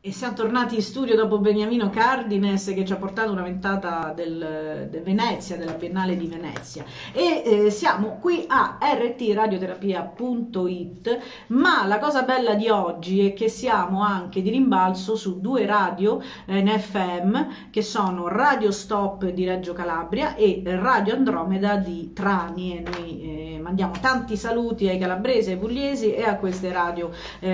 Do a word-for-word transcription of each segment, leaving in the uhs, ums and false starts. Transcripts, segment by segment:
E siamo tornati in studio dopo Beniamino Cardines che ci ha portato una ventata del, del Venezia, della Biennale di Venezia. E eh, siamo qui a R T radioterapia punto it, ma la cosa bella di oggi è che siamo anche di rimbalzo su due radio eh, in F M, che sono Radio Stop di Reggio Calabria e Radio Andromeda di Trani. E noi eh, mandiamo tanti saluti ai calabresi, ai pugliesi e a queste radio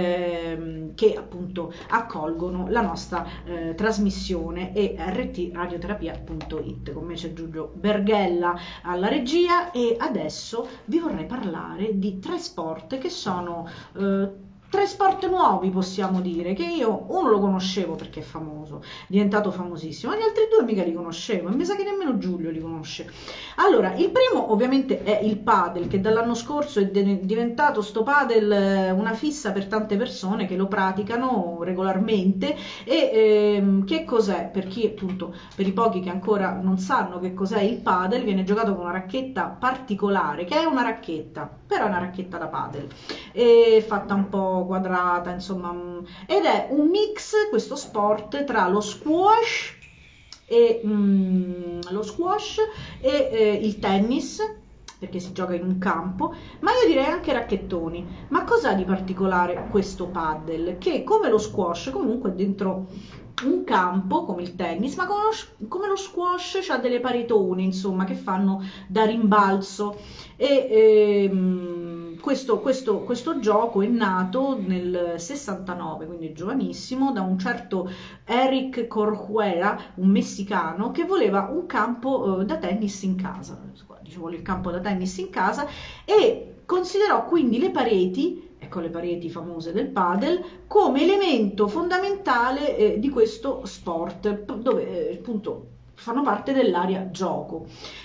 eh, che appunto accolgono la nostra eh, trasmissione. E R T radioterapia punto it. Con me c'è Giulio Berghella alla regia e adesso vi vorrei parlare di tre sport che sono eh, tre sport nuovi, possiamo dire, che io uno lo conoscevo perché è famoso, è diventato famosissimo, ma gli altri due mica li conoscevo e mi sa che nemmeno Giulio li conosce. Allora, il primo ovviamente è il padel, che dall'anno scorso è diventato sto padel una fissa per tante persone che lo praticano regolarmente. E ehm, che cos'è? Per chi appunto, per i pochi che ancora non sanno che cos'è il padel, viene giocato con una racchetta particolare, che è una racchetta, però è una racchetta da padel, è fatta un po' quadrata, insomma, ed è un mix, questo sport, tra lo squash e mm, lo squash e eh, il tennis, perché si gioca in un campo, ma io direi anche racchettoni. Ma cos'ha di particolare questo paddle? Che come lo squash comunque è dentro un campo come il tennis, ma come lo, come lo squash c'ha delle paretone, insomma, che fanno da rimbalzo. E ehm, questo, questo, questo gioco è nato nel sessantanove, quindi giovanissimo, da un certo Eric Corcuera, un messicano, che voleva un campo eh, da tennis in casa. Dice, vuole il campo da tennis in casa, e considerò quindi le pareti, ecco le pareti famose del padel, come elemento fondamentale eh, di questo sport, dove eh, appunto fanno parte dell'area gioco.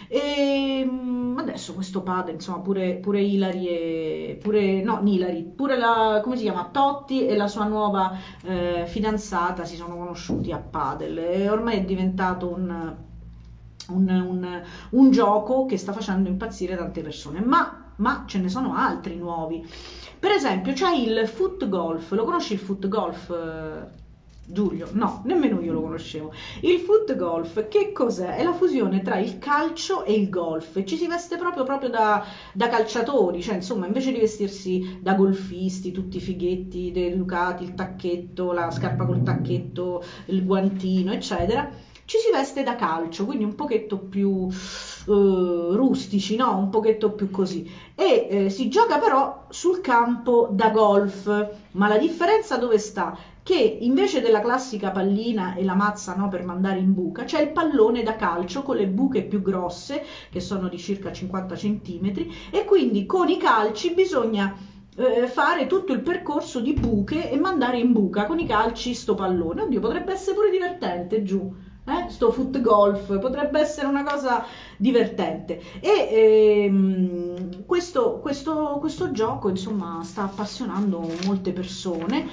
E adesso questo padel, insomma, pure, pure Ilari e pure no, Nilari, pure la, come si chiama, Totti e la sua nuova eh, fidanzata si sono conosciuti a padel, e ormai è diventato un, un, un, un gioco che sta facendo impazzire tante persone, ma, ma ce ne sono altri nuovi. Per esempio c'è il foot golf. Lo conosci il foot golf, Giulio? No, nemmeno io lo conoscevo. Il foot golf che cos'è? È la fusione tra il calcio e il golf. Ci si veste proprio, proprio da, da calciatori, cioè insomma, invece di vestirsi da golfisti, tutti fighetti, educati, il tacchetto, la scarpa col tacchetto, il guantino, eccetera, ci si veste da calcio, quindi un pochetto più eh, rustici, no? Un pochetto più così. E eh, si gioca però sul campo da golf, ma la differenza dove sta? Che invece della classica pallina e la mazza, no, per mandare in buca, c'è il pallone da calcio con le buche più grosse, che sono di circa cinquanta centimetri, e quindi con i calci bisogna eh, fare tutto il percorso di buche e mandare in buca con i calci sto pallone. Oddio, potrebbe essere pure divertente, giù. Eh, sto foot golf potrebbe essere una cosa divertente. E ehm, questo, questo, questo gioco insomma sta appassionando molte persone.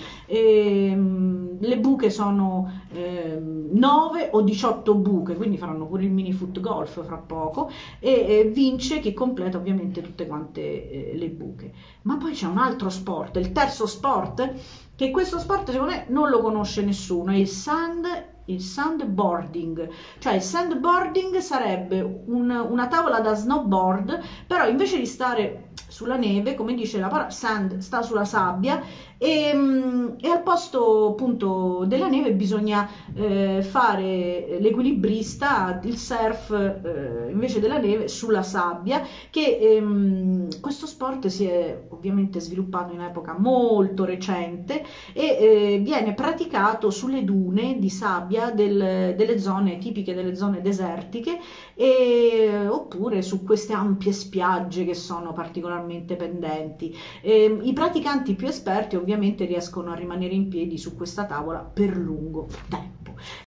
Ehm, le buche sono ehm, nove o diciotto buche, quindi faranno pure il mini foot golf fra poco, e eh, vince chi completa ovviamente tutte quante eh, le buche. Ma poi c'è un altro sport, il terzo sport, che questo sport secondo me non lo conosce nessuno, è il sand il sandboarding. Cioè il sandboarding sarebbe un, una tavola da snowboard, però invece di stare sulla neve, come dice la parola, sand sta sulla sabbia, e, e al posto appunto della neve bisogna eh, fare l'equilibrista, il surf eh, invece della neve sulla sabbia, che ehm, questo sport si è ovviamente sviluppato in epoca molto recente e eh, viene praticato sulle dune di sabbia del, delle zone tipiche delle zone desertiche, e, oppure su queste ampie spiagge che sono particolarmente pendenti. E, i praticanti più esperti ovviamente riescono a rimanere in piedi su questa tavola per lungo tempo.